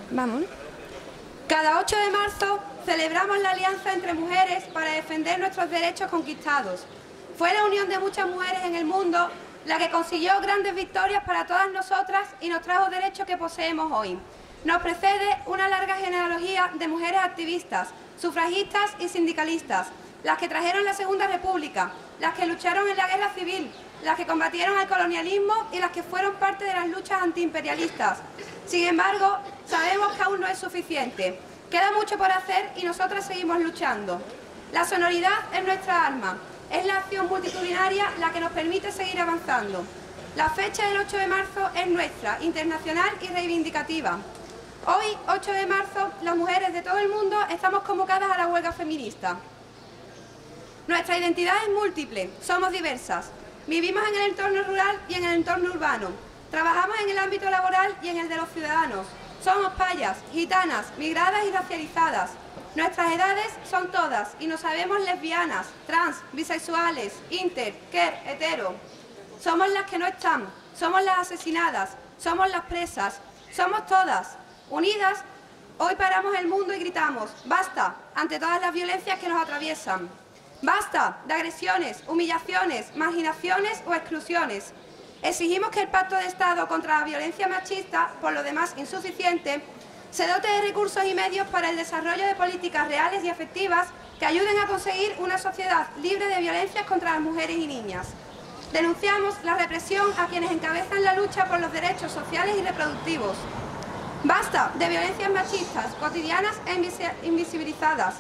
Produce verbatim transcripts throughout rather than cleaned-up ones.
Vamos. Cada ocho de marzo celebramos la alianza entre mujeres para defender nuestros derechos conquistados. Fue la unión de muchas mujeres en el mundo la que consiguió grandes victorias para todas nosotras y nos trajo derechos que poseemos hoy. Nos precede una larga genealogía de mujeres activistas, sufragistas y sindicalistas, las que trajeron la Segunda República, las que lucharon en la Guerra Civil, las que combatieron el colonialismo y las que fueron parte de las luchas antiimperialistas. Sin embargo, sabemos que aún no es suficiente. Queda mucho por hacer y nosotras seguimos luchando. La sonoridad es nuestra arma. Es la acción multitudinaria la que nos permite seguir avanzando. La fecha del ocho de marzo es nuestra, internacional y reivindicativa. Hoy, ocho de marzo, las mujeres de todo el mundo estamos convocadas a la huelga feminista. Nuestra identidad es múltiple, somos diversas. Vivimos en el entorno rural y en el entorno urbano. Trabajamos en el ámbito laboral y en el de los ciudadanos. Somos payas, gitanas, migradas y racializadas. Nuestras edades son todas y nos sabemos lesbianas, trans, bisexuales, inter, queer, hetero. Somos las que no están, somos las asesinadas, somos las presas, somos todas. Unidas, hoy paramos el mundo y gritamos, basta, ante todas las violencias que nos atraviesan. Basta de agresiones, humillaciones, marginaciones o exclusiones. Exigimos que el Pacto de Estado contra la violencia machista, por lo demás insuficiente, se dote de recursos y medios para el desarrollo de políticas reales y efectivas que ayuden a conseguir una sociedad libre de violencias contra las mujeres y niñas. Denunciamos la represión a quienes encabezan la lucha por los derechos sociales y reproductivos. Basta de violencias machistas, cotidianas e invisibilizadas,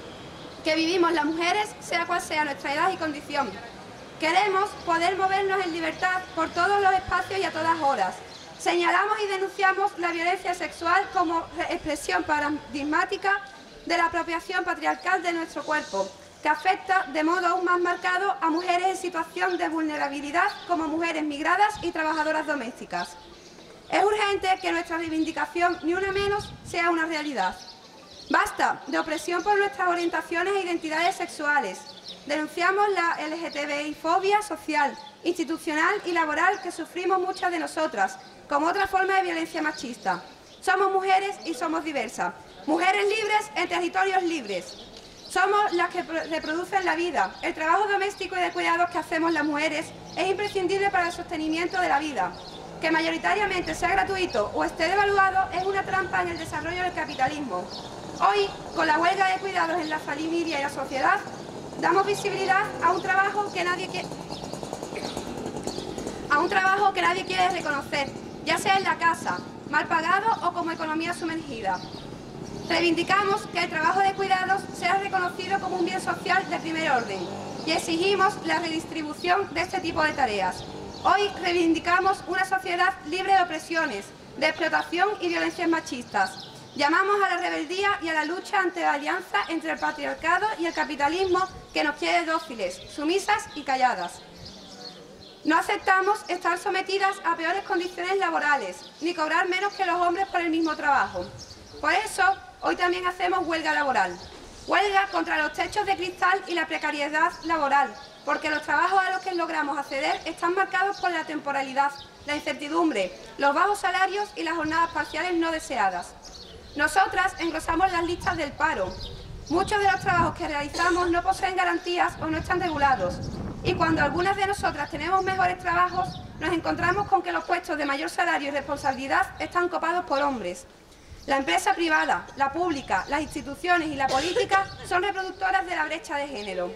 que vivimos las mujeres, sea cual sea nuestra edad y condición. Queremos poder movernos en libertad por todos los espacios y a todas horas. Señalamos y denunciamos la violencia sexual como expresión paradigmática de la apropiación patriarcal de nuestro cuerpo, que afecta de modo aún más marcado a mujeres en situación de vulnerabilidad como mujeres migradas y trabajadoras domésticas. Es urgente que nuestra reivindicación, ni una menos, sea una realidad. Basta de opresión por nuestras orientaciones e identidades sexuales. Denunciamos la L G T B I-fobia social, institucional y laboral que sufrimos muchas de nosotras, como otra forma de violencia machista. Somos mujeres y somos diversas. Mujeres libres en territorios libres. Somos las que reproducen la vida. El trabajo doméstico y de cuidados que hacemos las mujeres es imprescindible para el sostenimiento de la vida. Que mayoritariamente sea gratuito o esté devaluado es una trampa en el desarrollo del capitalismo. Hoy, con la huelga de cuidados en la familia y la sociedad, damos visibilidad a un trabajo que nadie quiere, a un trabajo que nadie quiere reconocer, ya sea en la casa, mal pagado o como economía sumergida. Reivindicamos que el trabajo de cuidados sea reconocido como un bien social de primer orden y exigimos la redistribución de este tipo de tareas. Hoy reivindicamos una sociedad libre de opresiones, de explotación y violencias machistas. Llamamos a la rebeldía y a la lucha ante la alianza entre el patriarcado y el capitalismo que nos quiere dóciles, sumisas y calladas. No aceptamos estar sometidas a peores condiciones laborales, ni cobrar menos que los hombres por el mismo trabajo. Por eso, hoy también hacemos huelga laboral. Huelga contra los techos de cristal y la precariedad laboral, porque los trabajos a los que logramos acceder están marcados por la temporalidad, la incertidumbre, los bajos salarios y las jornadas parciales no deseadas. Nosotras engrosamos las listas del paro. Muchos de los trabajos que realizamos no poseen garantías o no están regulados. Y cuando algunas de nosotras tenemos mejores trabajos, nos encontramos con que los puestos de mayor salario y responsabilidad están copados por hombres. La empresa privada, la pública, las instituciones y la política son reproductoras de la brecha de género.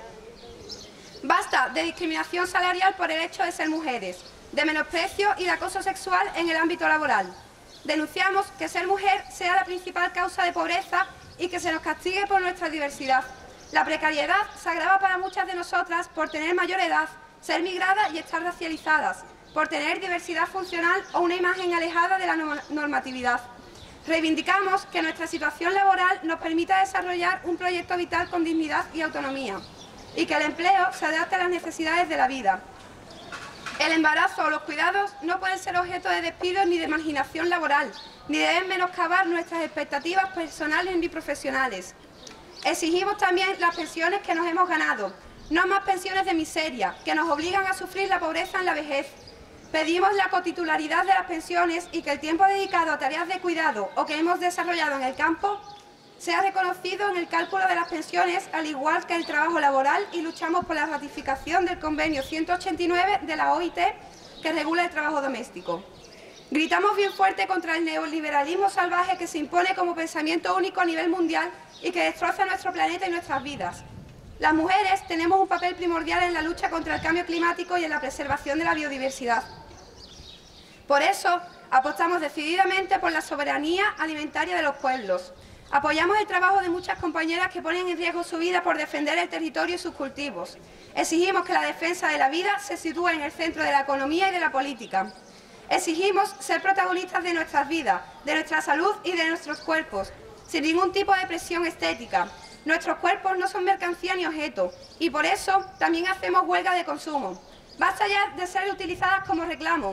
Basta de discriminación salarial por el hecho de ser mujeres, de menosprecio y de acoso sexual en el ámbito laboral. Denunciamos que ser mujer sea la principal causa de pobreza y que se nos castigue por nuestra diversidad. La precariedad se agrava para muchas de nosotras por tener mayor edad, ser migradas y estar racializadas, por tener diversidad funcional o una imagen alejada de la normatividad. Reivindicamos que nuestra situación laboral nos permita desarrollar un proyecto vital con dignidad y autonomía y que el empleo se adapte a las necesidades de la vida. El embarazo o los cuidados no pueden ser objeto de despidos ni de marginación laboral, ni deben menoscabar nuestras expectativas personales ni profesionales. Exigimos también las pensiones que nos hemos ganado, no más pensiones de miseria, que nos obligan a sufrir la pobreza en la vejez. Pedimos la cotitularidad de las pensiones y que el tiempo dedicado a tareas de cuidado o que hemos desarrollado en el campo sea reconocido en el cálculo de las pensiones, al igual que el trabajo laboral, y luchamos por la ratificación del convenio ciento ochenta y nueve de la O I T que regula el trabajo doméstico. Gritamos bien fuerte contra el neoliberalismo salvaje que se impone como pensamiento único a nivel mundial y que destroza nuestro planeta y nuestras vidas. Las mujeres tenemos un papel primordial en la lucha contra el cambio climático y en la preservación de la biodiversidad. Por eso, apostamos decididamente por la soberanía alimentaria de los pueblos. Apoyamos el trabajo de muchas compañeras que ponen en riesgo su vida por defender el territorio y sus cultivos. Exigimos que la defensa de la vida se sitúe en el centro de la economía y de la política. Exigimos ser protagonistas de nuestras vidas, de nuestra salud y de nuestros cuerpos, sin ningún tipo de presión estética. Nuestros cuerpos no son mercancía ni objeto, y por eso también hacemos huelga de consumo. Basta ya de ser utilizadas como reclamo.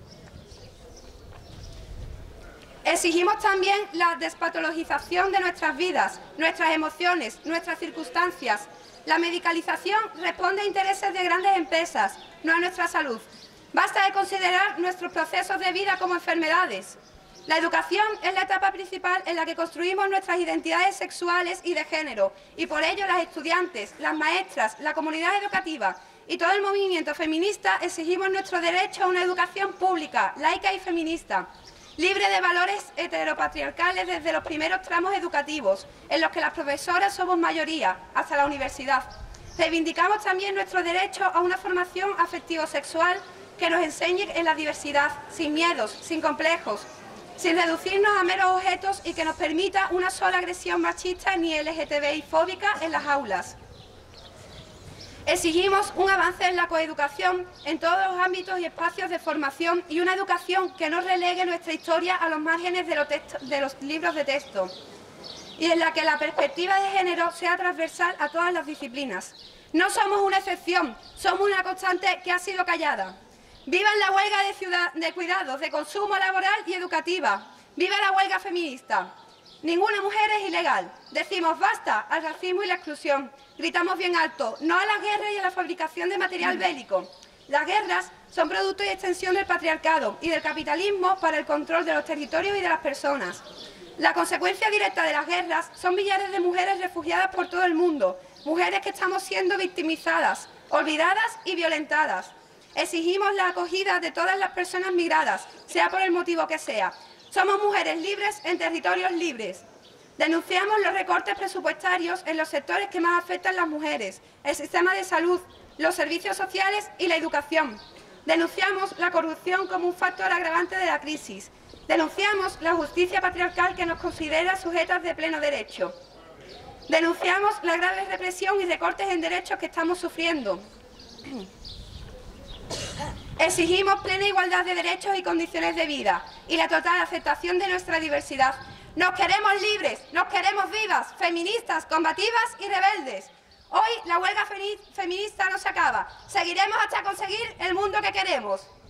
Exigimos también la despatologización de nuestras vidas, nuestras emociones, nuestras circunstancias. La medicalización responde a intereses de grandes empresas, no a nuestra salud. Basta de considerar nuestros procesos de vida como enfermedades. La educación es la etapa principal en la que construimos nuestras identidades sexuales y de género, y por ello las estudiantes, las maestras, la comunidad educativa y todo el movimiento feminista exigimos nuestro derecho a una educación pública, laica y feminista, libre de valores heteropatriarcales desde los primeros tramos educativos, en los que las profesoras somos mayoría, hasta la universidad. Reivindicamos también nuestro derecho a una formación afectivo-sexual que nos enseñe en la diversidad, sin miedos, sin complejos, sin reducirnos a meros objetos y que nos permita una sola agresión machista ni L G T B I fóbica en las aulas. Exigimos un avance en la coeducación en todos los ámbitos y espacios de formación y una educación que no relegue nuestra historia a los márgenes de los, texto, de los libros de texto y en la que la perspectiva de género sea transversal a todas las disciplinas. No somos una excepción, somos una constante que ha sido callada. ¡Viva la huelga de, ciudad, de cuidados, de consumo laboral y educativa! ¡Viva la huelga feminista! Ninguna mujer es ilegal. Decimos basta al racismo y la exclusión. Gritamos bien alto, no a las guerras y a la fabricación de material bélico. Las guerras son producto y extensión del patriarcado y del capitalismo para el control de los territorios y de las personas. La consecuencia directa de las guerras son millares de mujeres refugiadas por todo el mundo, mujeres que estamos siendo victimizadas, olvidadas y violentadas. Exigimos la acogida de todas las personas migradas, sea por el motivo que sea. Somos mujeres libres en territorios libres. Denunciamos los recortes presupuestarios en los sectores que más afectan a las mujeres, el sistema de salud, los servicios sociales y la educación. Denunciamos la corrupción como un factor agravante de la crisis. Denunciamos la justicia patriarcal que nos considera sujetas de pleno derecho. Denunciamos la grave represión y recortes en derechos que estamos sufriendo. Exigimos plena igualdad de derechos y condiciones de vida y la total aceptación de nuestra diversidad. Nos queremos libres, nos queremos vivas, feministas, combativas y rebeldes. Hoy la huelga feminista no se acaba. Seguiremos hasta conseguir el mundo que queremos.